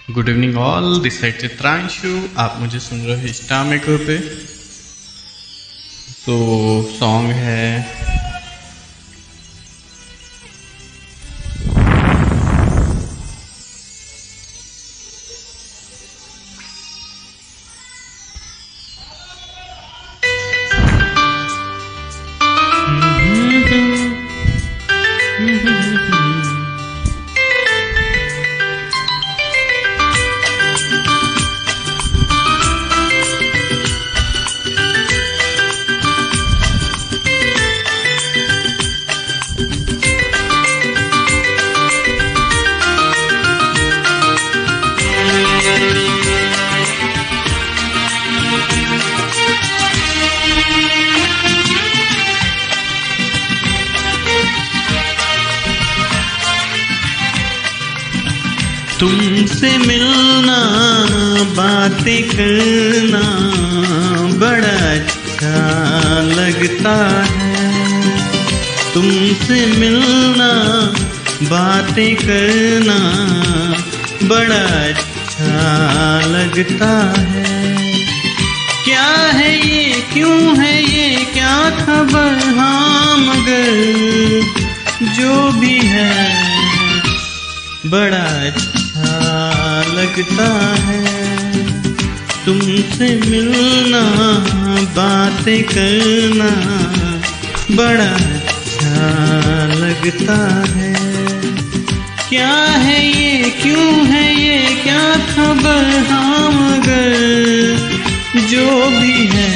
Good evening all, this side Chitranshu. आप मुझे सुन रहे हो स्टार मेकर पे। तो सॉन्ग है तुमसे मिलना, बातें करना बड़ा अच्छा लगता है। तुमसे मिलना, बातें करना बड़ा अच्छा लगता है। क्या है ये, क्यों है ये, क्या खबर, हाँ मगर जो भी है बड़ा अच्छा लगता है। तुमसे मिलना, बातें करना बड़ा अच्छा लगता है। क्या है ये, क्यों है ये, क्या खबर, हाँ मगर जो भी है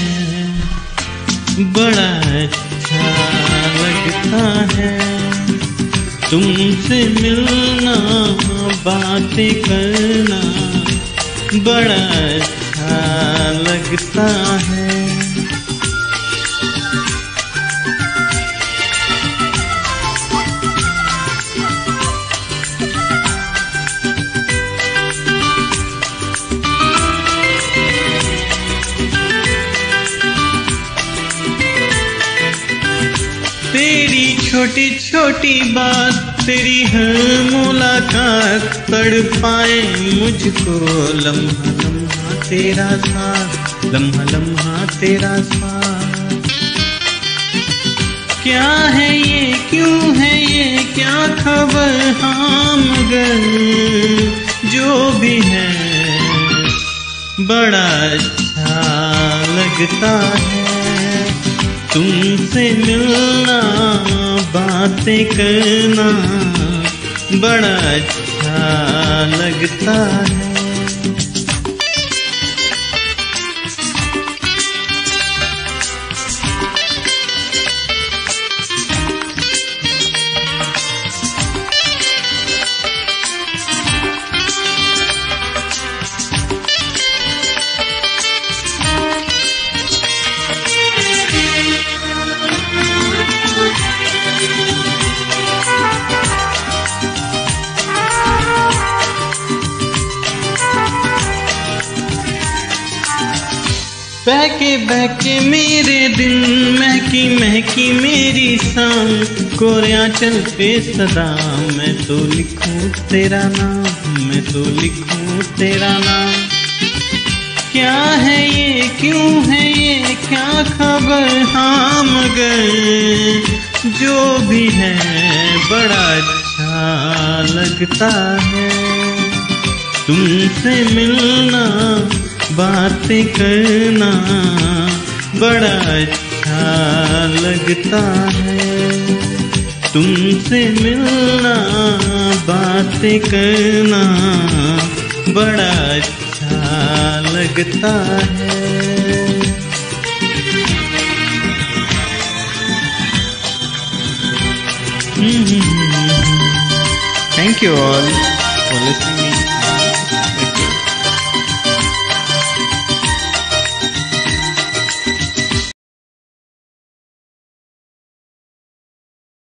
बड़ा अच्छा लगता है। तुमसे मिलना, बातें करना बड़ा अच्छा लगता है। तेरी छोटी छोटी बात, तेरी हर मुलाकात तड़पाए मुझको। लम्हा लम्हा तेरा साथ, लम्हा लम्हा तेरा साथ। क्या है ये, क्यों है ये, क्या खबर, हाँ मगर जो भी है बड़ा अच्छा लगता है। तुमसे मिलना, बातें करना बड़ा अच्छा लगता है। बहके बहके मेरे दिन, महकी महकी मेरी शाम, कोरे आंचल पे सदा मैं तो लिखूं तेरा नाम, मैं तो लिखूं तेरा नाम। क्या है ये, क्यों है ये, क्या खबर, हाँ मगर जो भी है बड़ा अच्छा लगता है। तुमसे मिलना, बातें करना बड़ा अच्छा लगता है। तुमसे मिलना, बातें करना बड़ा अच्छा लगता है। Thank you all for listening.